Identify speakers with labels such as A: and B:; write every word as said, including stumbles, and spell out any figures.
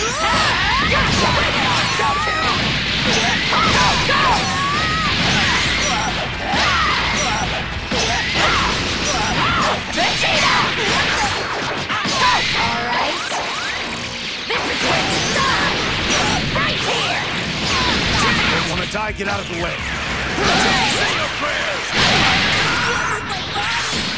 A: Die, get out of the way. Say your prayers!